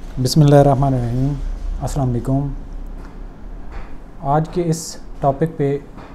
बिस्मिल्लाहिर्रहमानिर्रहीम। अस्सलाम वालेकुम। आज के इस टॉपिक पे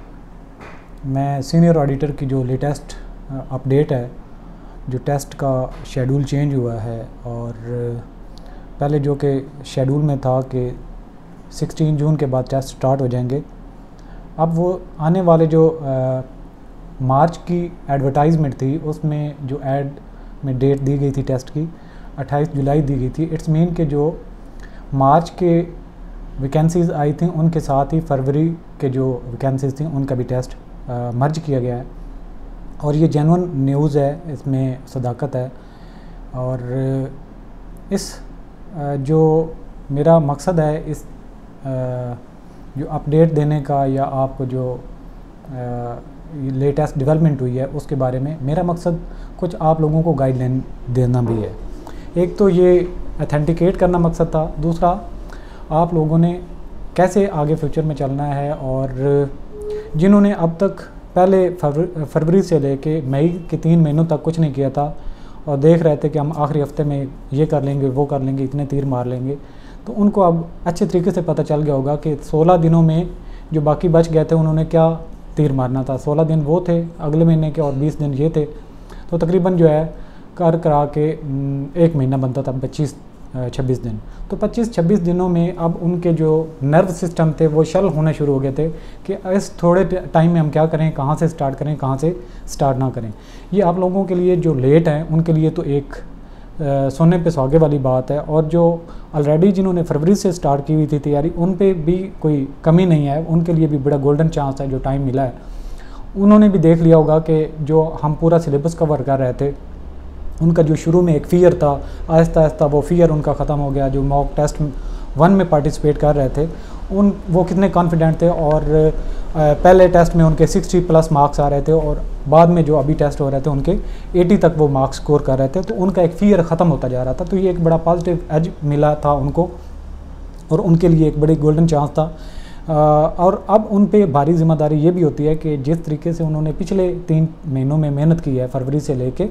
मैं सीनियर ऑडिटर की जो लेटेस्ट अपडेट है, जो टेस्ट का शेड्यूल चेंज हुआ है और पहले जो कि शेड्यूल में था कि 16 जून के बाद टेस्ट स्टार्ट हो जाएंगे, अब वो आने वाले जो मार्च की एडवर्टाइजमेंट थी उसमें जो ऐड में डेट दी गई थी टेस्ट की 28 जुलाई दी गई थी। इट्स मीन के जो मार्च के वैकेंसीज़ आई थी उनके साथ ही फरवरी के जो वैकेंसीज़ थी उनका भी टेस्ट मर्ज किया गया है और ये जेन्युइन न्यूज़ है, इसमें सदाकत है। और इस जो मेरा मकसद है इस जो अपडेट देने का या आपको जो लेटेस्ट डेवलपमेंट हुई है उसके बारे में, मेरा मकसद कुछ आप लोगों को गाइडलाइन देना भी है। एक तो ये अथेंटिकेट करना मकसद था, दूसरा आप लोगों ने कैसे आगे फ्यूचर में चलना है और जिन्होंने अब तक पहले फरवरी से लेके मई के 3 महीनों तक कुछ नहीं किया था और देख रहे थे कि हम आखिरी हफ्ते में ये कर लेंगे वो कर लेंगे, इतने तीर मार लेंगे, तो उनको अब अच्छे तरीके से पता चल गया होगा कि 16 दिनों में जो बाकी बच गए थे उन्होंने क्या तीर मारना था। 16 दिन वो थे अगले महीने के और 20 दिन ये थे, तो तकरीबन जो है कर करा के 1 महीना बनता था, 25-26 दिन। तो 25-26 दिनों में अब उनके जो नर्व सिस्टम थे वो शल होने शुरू हो गए थे कि इस थोड़े टाइम में हम क्या करें, कहाँ से स्टार्ट करें, कहाँ से स्टार्ट ना करें। ये आप लोगों के लिए जो लेट हैं उनके लिए तो एक सोने पे सुहागे वाली बात है, और जो ऑलरेडी जिन्होंने फरवरी से स्टार्ट की हुई थी तैयारी उन पे भी कोई कमी नहीं है, उनके लिए भी बड़ा गोल्डन चांस है जो टाइम मिला है। उन्होंने भी देख लिया होगा कि जो हम पूरा सिलेबस कवर कर रहे थे, उनका जो शुरू में एक फ़ियर था, आहिस्ता आहिस्ता वो फ़ियर उनका ख़त्म हो गया। जो मॉक टेस्ट 1 में पार्टिसिपेट कर रहे थे वो कितने कॉन्फिडेंट थे और पहले टेस्ट में उनके 60+ मार्क्स आ रहे थे और बाद में जो अभी टेस्ट हो रहे थे उनके 80 तक वो मार्क्स स्कोर कर रहे थे, तो उनका एक फ़ियर ख़त्म होता जा रहा था। तो ये एक बड़ा पॉजिटिव एज मिला था उनको और उनके लिए एक बड़ी गोल्डन चांस था। और अब उन पे भारी जिम्मेदारी ये भी होती है कि जिस तरीके से उन्होंने पिछले 3 महीनों में मेहनत की है, फरवरी से लेके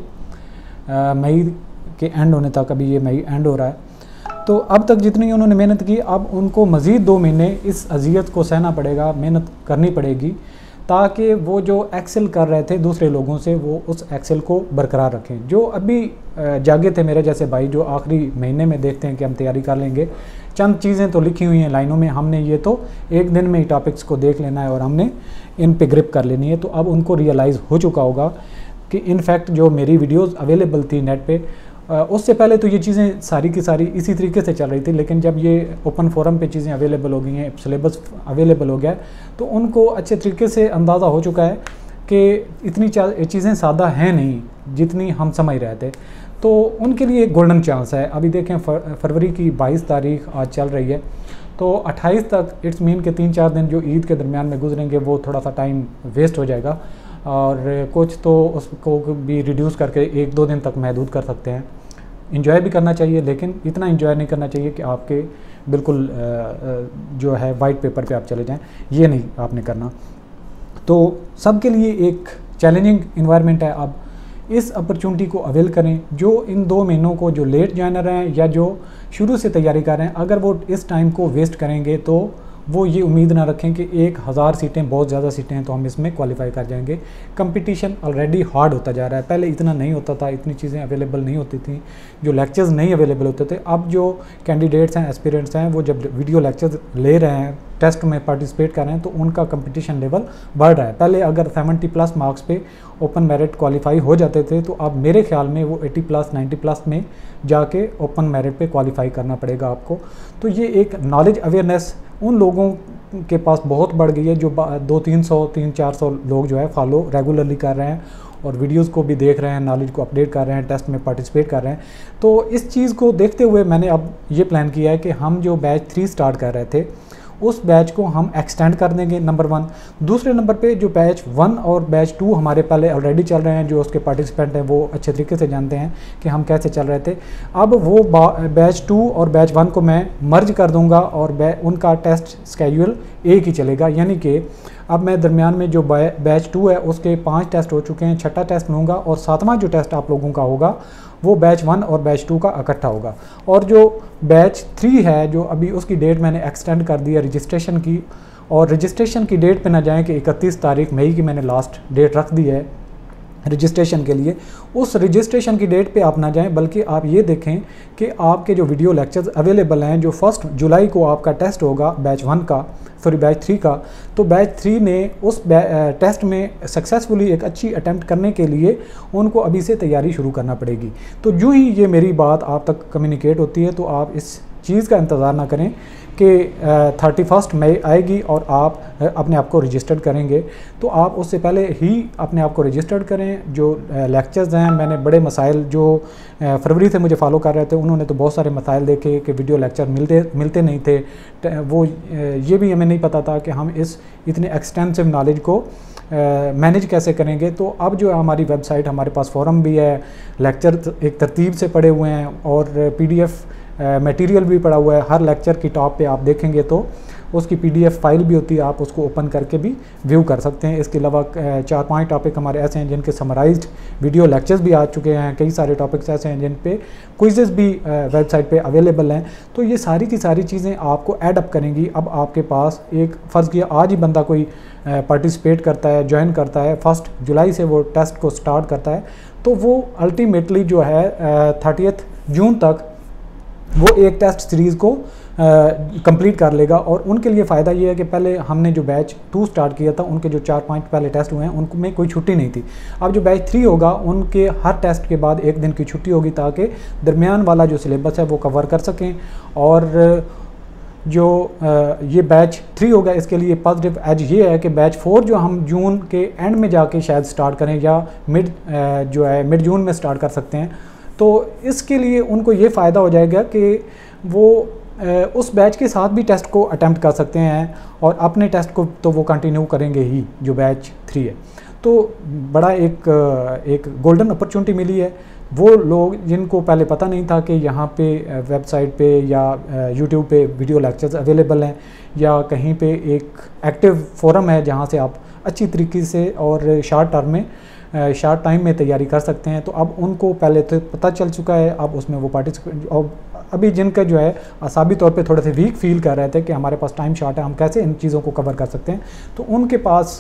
मई के एंड होने तक, अभी ये मई एंड हो रहा है, तो अब तक जितनी उन्होंने मेहनत की अब उनको मज़ीद 2 महीने इस अजियत को सहना पड़ेगा, मेहनत करनी पड़ेगी, ताकि वो जो एक्सेल कर रहे थे दूसरे लोगों से वो उस एक्सेल को बरकरार रखें। जो अभी जागे थे मेरे जैसे भाई, जो आखिरी महीने में देखते हैं कि हम तैयारी कर लेंगे, चंद चीज़ें तो लिखी हुई हैं लाइनों में, हमने ये तो एक दिन में ही टॉपिक्स को देख लेना है और हमने इन पे ग्रिप कर लेनी है, तो अब उनको रियलाइज़ हो चुका होगा कि इनफैक्ट जो मेरी वीडियोस अवेलेबल थी नेट पे, उससे पहले तो ये चीज़ें सारी की सारी इसी तरीके से चल रही थी, लेकिन जब ये ओपन फोरम पे चीज़ें अवेलेबल हो गई हैं, सिलेबस अवेलेबल हो गया है, तो उनको अच्छे तरीके से अंदाज़ा हो चुका है कि इतनी चीज़ें सादा हैं नहीं जितनी हम समझ रहे थे। तो उनके लिए एक गोल्डन चांस है। अभी देखें फरवरी की 22 तारीख आज चल रही है, तो 28 तक इट्स मीन के 3-4 दिन जो ईद के दरमियान में गुजरेंगे वो थोड़ा सा टाइम वेस्ट हो जाएगा और कुछ तो उसको भी रिड्यूस करके 1-2 दिन तक महदूद कर सकते हैं। इंजॉय भी करना चाहिए, लेकिन इतना इंजॉय नहीं करना चाहिए कि आपके बिल्कुल जो है वाइट पेपर पे आप चले जाएं, ये नहीं आपने करना। तो सबके लिए एक चैलेंजिंग इन्वायरमेंट है। अब इस अपॉर्चुनिटी को अवेल करें। जो इन 2 महीनों को जो लेट ज्वाइनर हैं या जो शुरू से तैयारी कर रहे हैं, अगर वो इस टाइम को वेस्ट करेंगे तो वो ये उम्मीद ना रखें कि 1000 सीटें बहुत ज़्यादा सीटें हैं तो हम इसमें क्वालिफाई कर जाएंगे। कंपटीशन ऑलरेडी हार्ड होता जा रहा है। पहले इतना नहीं होता था, इतनी चीज़ें अवेलेबल नहीं होती थी, जो लेक्चर्स नहीं अवेलेबल होते थे। अब जो कैंडिडेट्स हैं, एस्पिरेंट्स हैं, वो जब वीडियो लेक्चर्स ले रहे हैं, टेस्ट में पार्टिसिपेट कर रहे हैं, तो उनका कंपटीशन लेवल बढ़ रहा है। पहले अगर 70+ मार्क्स पे ओपन मेरिट क्वालिफाई हो जाते थे, तो अब मेरे ख्याल में वो 80+, 90+ में जाके ओपन मेरिट पे क्वालिफाई करना पड़ेगा आपको। तो ये एक नॉलेज अवेयरनेस उन लोगों के पास बहुत बढ़ गई है जो 200-300-400 लोग जो है फॉलो रेगुलरली कर रहे हैं और वीडियोस को भी देख रहे हैं, नॉलेज को अपडेट कर रहे हैं, टेस्ट में पार्टिसिपेट कर रहे हैं। तो इस चीज़ को देखते हुए मैंने अब ये प्लान किया है कि हम जो बैच 3 स्टार्ट कर रहे थे उस बैच को हम एक्सटेंड कर देंगे, नंबर 1। दूसरे नंबर पे जो बैच 1 और बैच 2 हमारे पहले ऑलरेडी चल रहे हैं, जो उसके पार्टिसिपेंट हैं वो अच्छे तरीके से जानते हैं कि हम कैसे चल रहे थे। अब वो बैच 2 और बैच 1 को मैं मर्ज कर दूंगा और उनका टेस्ट स्केड्यूल एक ही चलेगा, यानी कि अब मैं दरमियान में जो बैच 2 है उसके 5 टेस्ट हो चुके हैं, 6ठा टेस्ट लूँगा और 7वां जो टेस्ट आप लोगों का होगा वो बैच 1 और बैच 2 का इकट्ठा होगा। और जो बैच 3 है जो अभी उसकी डेट मैंने एक्सटेंड कर दी है रजिस्ट्रेशन की, और रजिस्ट्रेशन की डेट पे ना जाएं कि 31 तारीख मई की मैंने लास्ट डेट रख दी है रजिस्ट्रेशन के लिए। उस रजिस्ट्रेशन की डेट पे आप ना जाएं, बल्कि आप ये देखें कि आपके जो वीडियो लेक्चर्स अवेलेबल हैं, जो 1 जुलाई को आपका टेस्ट होगा बैच 1 का, सॉरी बैच 3 का, तो बैच 3 ने उस टेस्ट में सक्सेसफुली एक अच्छी अटैम्प्ट करने के लिए उनको अभी से तैयारी शुरू करना पड़ेगी। तो जो ही ये मेरी बात आप तक कम्युनिकेट होती है तो आप इस चीज़ का इंतज़ार ना करें कि 31 मई आएगी और आप अपने आप को रजिस्टर्ड करेंगे, तो आप उससे पहले ही अपने आप को रजिस्टर्ड करें। जो लेक्चर्स हैं, मैंने बड़े मसाइल जो फरवरी से मुझे फॉलो कर रहे थे उन्होंने तो बहुत सारे मसाइल देखे कि वीडियो लेक्चर मिलते नहीं थे। वो ये भी हमें नहीं पता था कि हम इस इतने एक्सटेंसिव नॉलेज को मैनेज कैसे करेंगे। तो अब जो है हमारी वेबसाइट, हमारे पास फोरम भी है, लेक्चर एक तरतीब से पड़े हुए हैं और PDF मटेरियल भी पड़ा हुआ है। हर लेक्चर की टॉप पे आप देखेंगे तो उसकी PDF फाइल भी होती है, आप उसको ओपन करके भी व्यू कर सकते हैं। इसके अलावा 4-5 टॉपिक हमारे ऐसे हैं जिनके समराइज्ड वीडियो लेक्चर्स भी आ चुके हैं। कई सारे टॉपिक्स ऐसे हैं जिन पे क्विज़ेस भी वेबसाइट पे अवेलेबल हैं। तो ये सारी की सारी चीज़ें आपको ऐड अप करेंगी। अब आपके पास एक फ़र्ज़ किया आज ही बंदा कोई पार्टिसिपेट करता है, ज्वाइन करता है, 1 जुलाई से वो टेस्ट को स्टार्ट करता है, तो वो अल्टीमेटली जो है 30 जून तक वो एक टेस्ट सीरीज़ को कंप्लीट कर लेगा। और उनके लिए फ़ायदा ये है कि पहले हमने जो बैच 2 स्टार्ट किया था उनके जो 4-5 पहले टेस्ट हुए हैं उनमें कोई छुट्टी नहीं थी। अब जो बैच 3 होगा उनके हर टेस्ट के बाद 1 दिन की छुट्टी होगी ताकि दरमियान वाला जो सिलेबस है वो कवर कर सकें। और जो ये बैच 3 होगा इसके लिए पॉजिटिव एज ये है कि बैच 4 जो हम जून के एंड में जाके शायद स्टार्ट करें या मिड जून में स्टार्ट कर सकते हैं। तो इसके लिए उनको ये फ़ायदा हो जाएगा कि वो उस बैच के साथ भी टेस्ट को अटेम्प्ट कर सकते हैं और अपने टेस्ट को तो वो कंटिन्यू करेंगे ही जो बैच 3 है। तो बड़ा एक गोल्डन अपॉर्चुनिटी मिली है। वो लोग जिनको पहले पता नहीं था कि यहाँ पे वेबसाइट पे या यूट्यूब पे वीडियो लेक्चर्स अवेलेबल हैं या कहीं पे एक एक्टिव फोरम है जहाँ से आप अच्छी तरीके से और शॉर्ट टाइम में तैयारी कर सकते हैं, तो अब उनको पहले तो पता चल चुका है। अब उसमें वो पार्टिसिपेट, और अभी जिनका जो है असाबी तौर पे थोड़े से वीक फील कर रहे थे कि हमारे पास टाइम शॉर्ट है, हम कैसे इन चीज़ों को कवर कर सकते हैं, तो उनके पास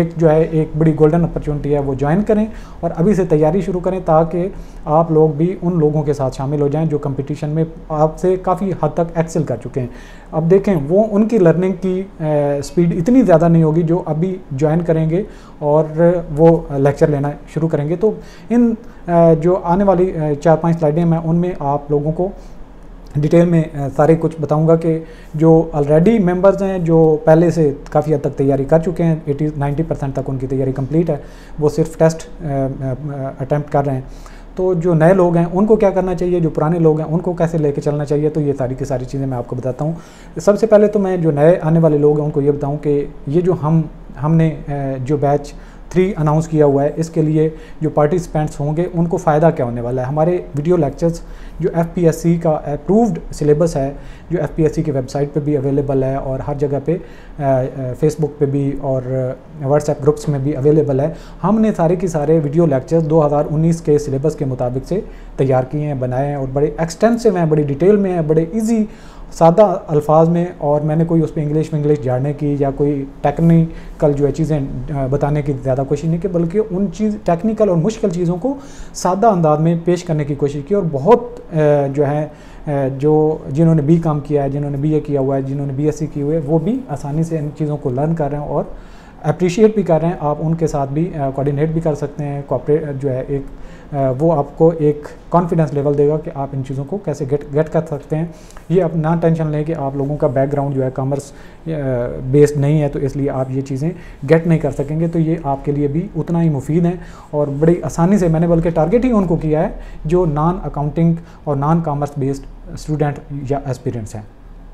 एक बड़ी गोल्डन अपॉर्चुनिटी है। वो ज्वाइन करें और अभी से तैयारी शुरू करें ताकि आप लोग भी उन लोगों के साथ शामिल हो जाएं जो कंपटीशन में आपसे काफ़ी हद तक एक्सेल कर चुके हैं। अब देखें वो उनकी लर्निंग की स्पीड इतनी ज़्यादा नहीं होगी जो अभी ज्वाइन करेंगे और वो लेक्चर लेना शुरू करेंगे। तो इन जो आने वाली 4-5 स्लाइडें मैं उनमें आप लोगों को डिटेल में सारे कुछ बताऊंगा कि जो ऑलरेडी मेंबर्स हैं जो पहले से काफ़ी हद तक तैयारी कर चुके हैं, 80-90% तक उनकी तैयारी कंप्लीट है, वो सिर्फ टेस्ट अटैम्प्ट कर रहे हैं। तो जो नए लोग हैं उनको क्या करना चाहिए, जो पुराने लोग हैं उनको कैसे लेके चलना चाहिए, तो ये सारी की सारी चीज़ें मैं आपको बताता हूँ। सबसे पहले तो मैं जो नए आने वाले लोग हैं उनको ये बताऊँ कि ये जो हमने जो बैच 3 अनाउंस किया हुआ है, इसके लिए जो पार्टिसिपेंट्स होंगे उनको फ़ायदा क्या होने वाला है। हमारे वीडियो लेक्चर्स जो FPSC का अप्रूव्ड सिलेबस है, जो FPSC की वेबसाइट पे भी अवेलेबल है और हर जगह पे फेसबुक पे भी और व्हाट्सएप ग्रुप्स में भी अवेलेबल है। हमने सारे के सारे वीडियो लेक्चर्स 2019 के सिलेबस के मुताबिक से तैयार किए हैं, बनाए हैं और बड़े एक्सटेंसिव हैं, बड़ी डिटेल में हैं, बड़े ईजी सादा अल्फाज में, और मैंने कोई उस पर इंग्लिश झाड़ने की या कोई टेक्निकल जो है चीज़ें बताने की ज़्यादा कोशिश नहीं की, बल्कि उन टेक्निकल और मुश्किल चीज़ों को सादा अंदाज में पेश करने की कोशिश की। और बहुत जो है जिन्होंने BCom किया है, जिन्होंने BA किया हुआ है, जिन्होंने BSc की हुई है, वो भी आसानी से इन चीज़ों को लर्न कर रहे हैं और अप्रिशिएट भी कर रहे हैं। आप उनके साथ भी कोऑर्डिनेट भी कर सकते हैं, कोऑपरेट जो है वो आपको एक कॉन्फिडेंस लेवल देगा कि आप इन चीज़ों को कैसे गेट कर सकते हैं। ये आप ना टेंशन लें कि आप लोगों का बैकग्राउंड जो है कॉमर्स बेस्ड नहीं है तो इसलिए आप ये चीज़ें गेट नहीं कर सकेंगे, तो ये आपके लिए भी उतना ही मुफीद है और बड़ी आसानी से मैंने बल्कि टारगेट ही उनको किया है जो नॉन अकाउंटिंग और नॉन कॉमर्स बेस्ड स्टूडेंट या एस्पिरेंट्स हैं।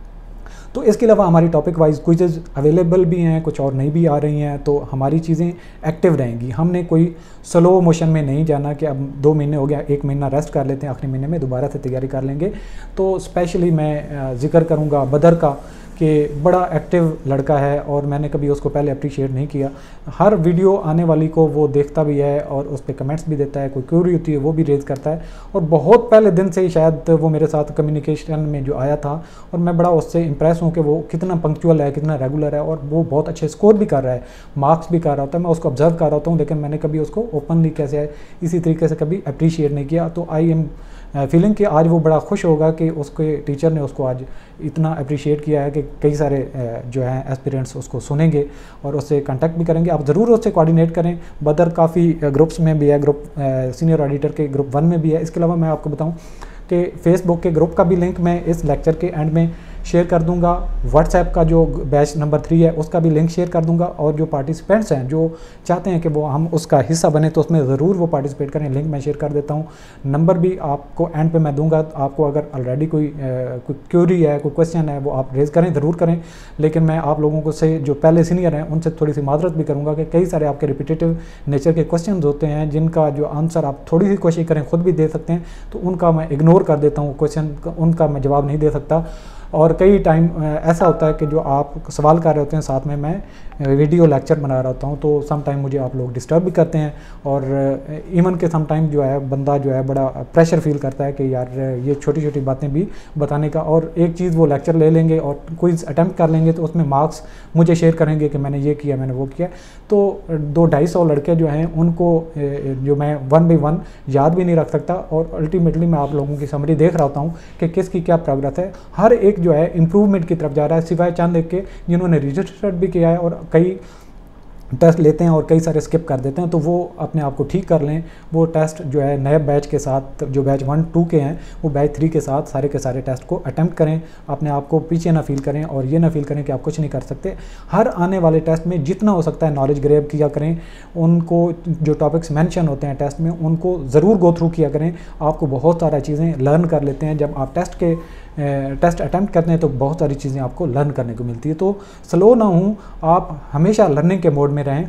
तो इसके अलावा हमारी टॉपिक वाइज क्विज़ेज़ अवेलेबल भी हैं, कुछ और नई भी आ रही हैं, तो हमारी चीज़ें एक्टिव रहेंगी। हमने कोई स्लो मोशन में नहीं जाना कि अब 2 महीने हो गया, 1 महीना रेस्ट कर लेते हैं, आखिरी महीने में दोबारा से तैयारी कर लेंगे। तो स्पेशली मैं जिक्र करूँगा बदर का कि बड़ा एक्टिव लड़का है और मैंने कभी उसको पहले अप्रिशिएट नहीं किया। हर वीडियो आने वाली को वो देखता भी है और उस पर कमेंट्स भी देता है, कोई क्यूरी होती है वो भी रेज़ करता है। और बहुत पहले दिन से ही शायद वो मेरे साथ कम्युनिकेशन में जो आया था, और मैं बड़ा उससे इम्प्रेस हूँ कि वो कितना पंक्चुअल है, कितना रेगुलर है, और वो बहुत अच्छे स्कोर भी कर रहा है, मार्क्स भी कर रहा होता है। मैं उसको ऑब्जर्व कर रहा होता हूँ, लेकिन मैंने कभी उसको ओपनली कैसे है इसी तरीके से कभी अप्रिशिएट नहीं किया। तो आई एम फीलिंग कि आज वो बड़ा खुश होगा कि उसके टीचर ने उसको आज इतना अप्रिशिएट किया है कि कई सारे जो हैं एस्पिरेंट्स उसको सुनेंगे और उससे कांटेक्ट भी करेंगे। आप ज़रूर उससे कोऑर्डिनेट करें। बदर काफ़ी ग्रुप्स में भी है, ग्रुप सीनियर ऑडिटर के ग्रुप 1 में भी है। इसके अलावा मैं आपको बताऊं कि फेसबुक के ग्रुप का भी लिंक मैं इस लेक्चर के एंड में शेयर कर दूंगा। व्हाट्सएप का जो बैच नंबर 3 है उसका भी लिंक शेयर कर दूंगा, और जो पार्टिसिपेंट्स हैं जो चाहते हैं कि वो हम उसका हिस्सा बने तो उसमें ज़रूर वो पार्टिसिपेट करें। लिंक मैं शेयर कर देता हूं, नंबर भी आपको एंड पे मैं दूंगा। आपको अगर ऑलरेडी कोई क्यूरी है, कोई क्वेश्चन है, वो आप रेज़ करें, ज़रूर करें। लेकिन मैं आप लोगों को से जो पहले सीनियर हैं उनसे थोड़ी सी माजरत भी करूँगा कि कई सारे आपके रिपीटेटिव नेचर के क्वेश्चन होते हैं जिनका जो आंसर आप थोड़ी सी कोशिश करें खुद भी दे सकते हैं, तो उनका मैं इग्नोर कर देता हूँ, क्वेश्चन उनका मैं जवाब नहीं दे सकता। और कई टाइम ऐसा होता है कि जो आप सवाल कर रहे होते हैं साथ में मैं वीडियो लेक्चर बना रहा होता हूँ, तो सम टाइम मुझे आप लोग डिस्टर्ब भी करते हैं, और इवन के सम टाइम जो है बंदा जो है बड़ा प्रेशर फील करता है कि यार ये छोटी छोटी बातें भी बताने का। और एक चीज़ वो लेक्चर ले लेंगे और क्विज़ अटैम्प्ट कर लेंगे, तो उसमें मार्क्स मुझे शेयर करेंगे कि मैंने ये किया, मैंने वो किया। तो 200-250 लड़के जो हैं उनको जो मैं 1 by 1 याद भी नहीं रख सकता, और अल्टीमेटली मैं आप लोगों की समरी देख रहा होता हूँ कि किसकी क्या प्रोग्रेस है। हर एक जो है इम्प्रूवमेंट की तरफ जा रहा है, सिवाय चंद एक के जिन्होंने रजिस्टर्ड भी किया है और कई टेस्ट लेते हैं और कई सारे स्किप कर देते हैं, तो वो अपने आप को ठीक कर लें। वो टेस्ट जो है नए बैच के साथ, जो बैच 1-2 के हैं, वो बैच 3 के साथ सारे के सारे टेस्ट को अटैम्प्ट करें। अपने आप को पीछे ना फील करें और ये ना फील करें कि आप कुछ नहीं कर सकते। हर आने वाले टेस्ट में जितना हो सकता है नॉलेज ग्रैब किया करें, उनको जो टॉपिक्स मेंशन होते हैं टेस्ट में उनको ज़रूर गो थ्रू किया करें। आपको बहुत सारी चीज़ें लर्न कर लेते हैं जब आप टेस्ट अटैम्प्ट करते हैं, तो बहुत सारी चीज़ें आपको लर्न करने को मिलती है। तो स्लो ना हूँ, आप हमेशा लर्निंग के मोड में रहें।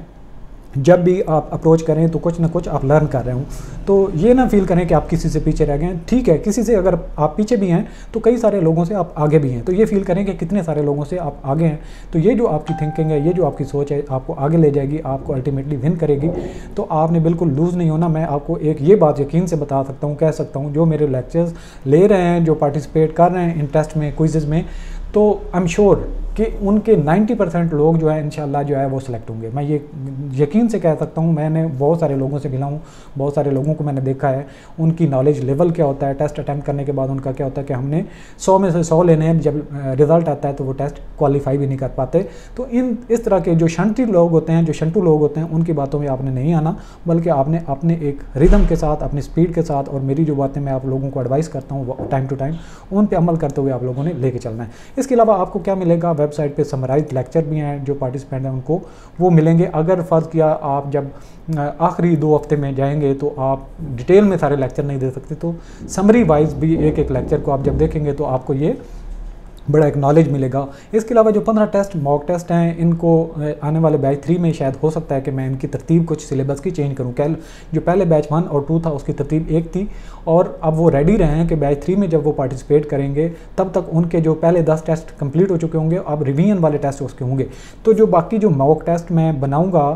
जब भी आप अप्रोच करें तो कुछ ना कुछ आप लर्न कर रहे हो, तो ये ना फील करें कि आप किसी से पीछे रह गए हैं। ठीक है, किसी से अगर आप पीछे भी हैं तो कई सारे लोगों से आप आगे भी हैं, तो ये फील करें कि कितने सारे लोगों से आप आगे हैं। तो ये जो आपकी थिंकिंग है, ये जो आपकी सोच है, आपको आगे ले जाएगी, आपको अल्टीमेटली विन करेगी। तो आपने बिल्कुल लूज़ नहीं होना। मैं आपको एक ये बात यकीन से बता सकता हूँ, कह सकता हूँ, जो मेरे लेक्चर्स ले रहे हैं, जो पार्टिसिपेट कर रहे हैं इन टेस्ट में, क्विज़ में, तो आई एम श्योर कि उनके 90% लोग जो है इंशाल्लाह जो है वो सिलेक्ट होंगे। मैं ये यकीन से कह सकता हूँ। मैंने बहुत सारे लोगों से मिला हूँ, बहुत सारे लोगों को मैंने देखा है, उनकी नॉलेज लेवल क्या होता है, टेस्ट अटैम्प्ट करने के बाद उनका क्या होता है कि हमने 100 में से 100 लेने हैं, जब रिज़ल्ट आता है तो वो टेस्ट क्वालिफाई भी नहीं कर पाते। तो इस तरह के जो शंटी लोग होते हैं, जो शंटू लोग होते हैं, उनकी बातों में आपने नहीं आना, बल्कि आपने अपने एक रिदम के साथ, अपनी स्पीड के साथ, और मेरी जो बातें मैं आप लोगों को एडवाइस करता हूँ टाइम टू टाइम, उन पर अमल करते हुए आप लोगों ने लेके चलना है। इसके अलावा आपको क्या मिलेगा, वेबसाइट पर समराइज लेक्चर भी हैं, जो पार्टिसिपेंट हैं उनको वो मिलेंगे। अगर फ़र्ज़ किया आप जब आखिरी 2 हफ्ते में जाएंगे तो आप डिटेल में सारे लेक्चर नहीं दे सकते, तो समरी वाइज भी एक एक लेक्चर को आप जब देखेंगे तो आपको ये बड़ा एक नॉलेज मिलेगा। इसके अलावा जो 15 टेस्ट मॉक टेस्ट हैं, इनको आने वाले बैच 3 में शायद हो सकता है कि मैं इनकी तरतीब कुछ सिलेबस की चेंज करूं। कल जो पहले बैच 1 और 2 था उसकी तरतीब एक थी, और अब वो रेडी रहे हैं कि बैच 3 में जब वो पार्टिसिपेट करेंगे तब तक उनके जो पहले 10 टेस्ट कंप्लीट हो चुके होंगे, अब रिवीजन वाले टेस्ट उसके होंगे। तो जो बाकी जो मॉक टेस्ट मैं बनाऊँगा,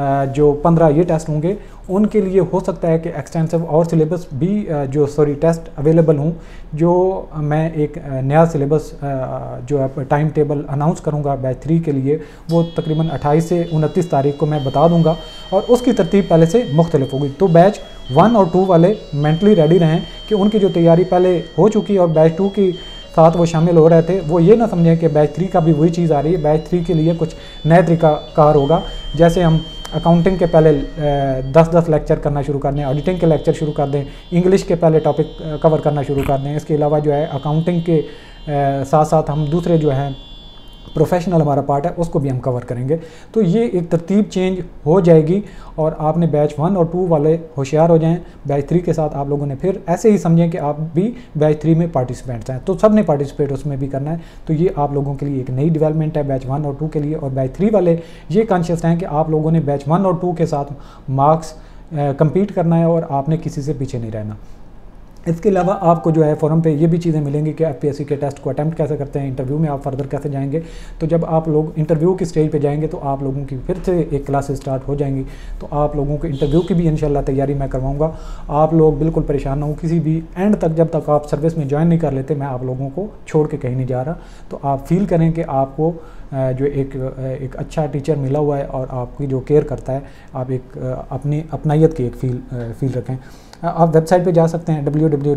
जो 15 ये टेस्ट होंगे, उनके लिए हो सकता है कि एक्सटेंसिव और सिलेबस भी टेस्ट अवेलेबल हूँ। जो मैं एक नया सिलेबस जो है टाइम टेबल अनाउंस करूँगा बैच 3 के लिए, वो तकरीबन 28 से 29 तारीख को मैं बता दूँगा, और उसकी तरतीब पहले से मुख्तलिफ होगी। तो बैच 1 और 2 वाले मेंटली रेडी रहें कि उनकी जो तैयारी पहले हो चुकी है और बैच 2 की साथ वो शामिल हो रहे थे, वो ये ना समझें कि बैच 3 का भी वही चीज़ आ रही है। बैच 3 के लिए कुछ नया तरीका कार होगा। जैसे हम अकाउंटिंग के पहले 10-10 लेक्चर करना शुरू कर दें, ऑडिटिंग के लेक्चर शुरू कर दें, इंग्लिश के पहले टॉपिक कवर करना शुरू कर दें। इसके अलावा जो है अकाउंटिंग के साथ साथ हम दूसरे जो हैं प्रोफेशनल हमारा पार्ट है उसको भी हम कवर करेंगे। तो ये एक तरतीब चेंज हो जाएगी, और आपने बैच 1 और 2 वाले होशियार हो जाएं। बैच 3 के साथ आप लोगों ने फिर ऐसे ही समझें कि आप भी बैच 3 में पार्टिसिपेंट्स हैं, तो सब ने पार्टिसिपेट उसमें भी करना है। तो ये आप लोगों के लिए एक नई डेवलपमेंट है बैच 1 और 2 के लिए। और बैच 3 वाले ये कॉन्शियस हैं कि आप लोगों ने बैच 1 और 2 के साथ मार्क्स कंपीट करना है और आपने किसी से पीछे नहीं रहना। इसके अलावा आपको जो है फोरम पे ये भी चीज़ें मिलेंगी कि एफपीएससी के टेस्ट को अटैम्प्ट कैसे करते हैं, इंटरव्यू में आप फर्दर कैसे जाएंगे। तो जब आप लोग इंटरव्यू की स्टेज पे जाएंगे तो आप लोगों की फिर से एक क्लासेस स्टार्ट हो जाएंगी। तो आप लोगों को इंटरव्यू की भी इंशाल्लाह तैयारी मैं करवाऊँगा। आप लोग बिल्कुल परेशान ना हो किसी भी एंड तक, जब तक आप सर्विस में ज्वाइन नहीं कर लेते मैं आप लोगों को छोड़ के कहीं नहीं जा रहा। तो आप फील करें कि आपको जो एक अच्छा टीचर मिला हुआ है और आपकी जो केयर करता है, आप एक अपनी अपनाइयत की एक फील रखें। आप वेबसाइट पे जा सकते हैं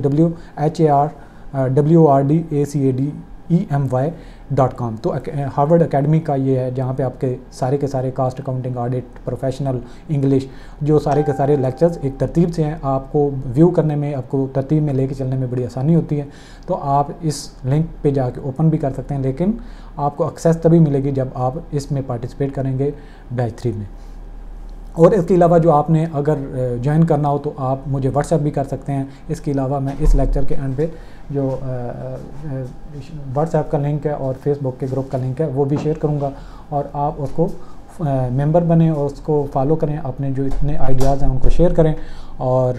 www.harvardacademy.com। तो हार्वर्ड एकेडमी का ये है जहाँ पे आपके सारे के सारे cost accounting, audit, professional, English, जो सारे के सारे लेक्चर्स एक तरतीब से हैं। आपको व्यू करने में, आपको तरतीब में लेके चलने में बड़ी आसानी होती है। तो आप इस लिंक पे जाके ओपन भी कर सकते हैं, लेकिन आपको एक्सेस तभी मिलेगी जब आप इसमें पार्टिसिपेट करेंगे बैच 3 में। और इसके अलावा जो आपने अगर ज्वाइन करना हो तो आप मुझे व्हाट्सएप भी कर सकते हैं। इसके अलावा मैं इस लेक्चर के एंड पे जो व्हाट्सएप का लिंक है और फेसबुक के ग्रुप का लिंक है वो भी शेयर करूँगा, और आप उसको मेंबर बने और उसको फॉलो करें, अपने जो इतने आइडियाज़ हैं उनको शेयर करें। और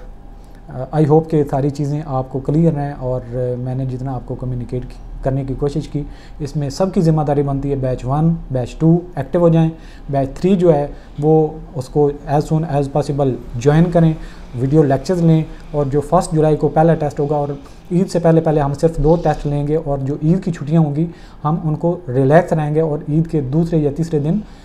आई होप कि सारी चीज़ें आपको क्लियर हैं और मैंने जितना आपको कम्युनिकेट करने की कोशिश की, इसमें सबकी ज़िम्मेदारी बनती है। बैच 1, बैच 2 एक्टिव हो जाएं, बैच 3 जो है वो उसको as soon as possible join करें, वीडियो लेक्चर्स लें। और जो 1 जुलाई को पहला टेस्ट होगा, और ईद से पहले हम सिर्फ 2 टेस्ट लेंगे, और जो ईद की छुट्टियां होंगी हम उनको रिलैक्स रहेंगे, और ईद के दूसरे या तीसरे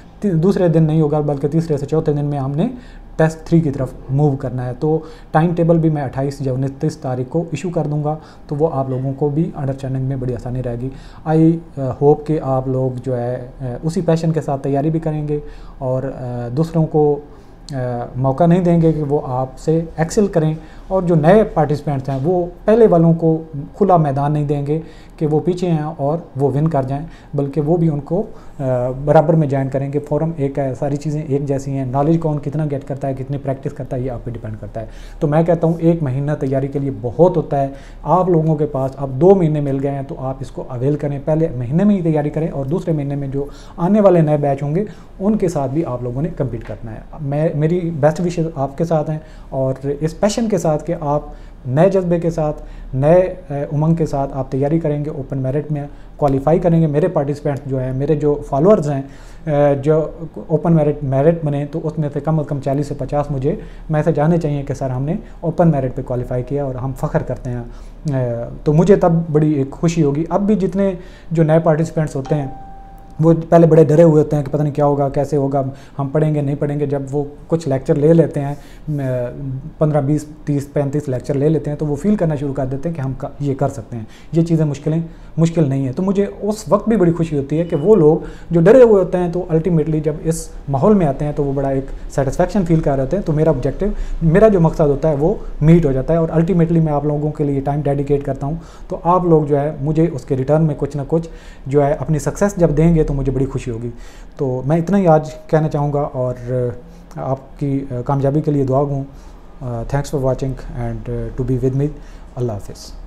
दिन नहीं होगा बल्कि तीसरे से चौथे दिन में हमने टेस्ट 3 की तरफ मूव करना है। तो टाइम टेबल भी मैं 28 या 29 तारीख को इशू कर दूंगा, तो वो आप लोगों को भी अंडरस्टैंडिंग में बड़ी आसानी रहेगी। आई होप कि आप लोग जो है उसी पैशन के साथ तैयारी भी करेंगे और दूसरों को मौका नहीं देंगे कि वो आपसे एक्सेल करें, और जो नए पार्टिसिपेंट्स हैं वो पहले वालों को खुला मैदान नहीं देंगे कि वो पीछे हैं और वो विन कर जाएं, बल्कि वो भी उनको बराबर में ज्वाइन करेंगे। फोरम एक है, सारी चीज़ें एक जैसी हैं। नॉलेज कौन कितना गेट करता है, कितनी प्रैक्टिस करता है, ये आप पे डिपेंड करता है। तो मैं कहता हूँ 1 महीना तैयारी के लिए बहुत होता है। आप लोगों के पास अब 2 महीने मिल गए हैं, तो आप इसको अवेल करें। पहले महीने में ही तैयारी करें, और दूसरे महीने में जो आने वाले नए बैच होंगे उनके साथ भी आप लोगों ने कम्पीट करना है। मेरी बेस्ट विशेज़ आपके साथ हैं, और इस पैशन के साथ कि आप नए जज्बे के साथ, नए उमंग के साथ आप तैयारी करेंगे, ओपन मेरिट में क्वालिफाई करेंगे। मेरे पार्टिसिपेंट्स जो हैं, मेरे जो फॉलोअर्स हैं, जो ओपन मेरिट बने, तो उसमें से कम 40 से 50 मुझे मैसेज आने चाहिए कि सर हमने ओपन मेरिट पे क्वालिफाई किया, और हम फ़ख्र करते हैं। तो मुझे तब बड़ी एक खुशी होगी। अब भी जितने जो नए पार्टिसिपेंट्स होते हैं वो पहले बड़े डरे हुए होते हैं कि पता नहीं क्या होगा, कैसे होगा, हम पढ़ेंगे नहीं पढ़ेंगे। जब वो कुछ लेक्चर ले लेते हैं, 15, 20, 30, 35 लेक्चर ले लेते हैं, तो वो फील करना शुरू कर देते हैं कि हम ये कर सकते हैं, ये चीज़ें मुश्किल नहीं है। तो मुझे उस वक्त भी बड़ी खुशी होती है कि वो लोग जो डरे हुए होते हैं, तो अल्टीमेटली जब इस माहौल में आते हैं तो वो बड़ा एक सेटिस्फेक्शन फील कर रहे होते हैं। तो मेरा ऑब्जेक्टिव, मेरा जो मकसद होता है वो मीट हो जाता है, और अल्टीमेटली मैं आप लोगों के लिए टाइम डेडिकेट करता हूँ। तो आप लोग जो है मुझे उसके रिटर्न में कुछ ना कुछ जो है अपनी सक्सेस जब देंगे तो मुझे बड़ी खुशी होगी। तो मैं इतना ही आज कहना चाहूँगा, और आपकी कामयाबी के लिए दुआ दूँ। Thanks for watching and to be with me. अल्लाह हाफ़िज़।